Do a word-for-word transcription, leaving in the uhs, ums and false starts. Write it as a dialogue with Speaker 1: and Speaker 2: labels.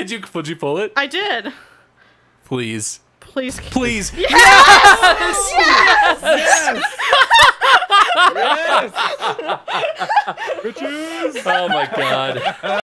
Speaker 1: Did you, would you pull it?
Speaker 2: I did.
Speaker 1: Please.
Speaker 2: Please.
Speaker 1: Please.
Speaker 2: Yes!
Speaker 3: Yes! Yes! Yes!
Speaker 1: Oh my god.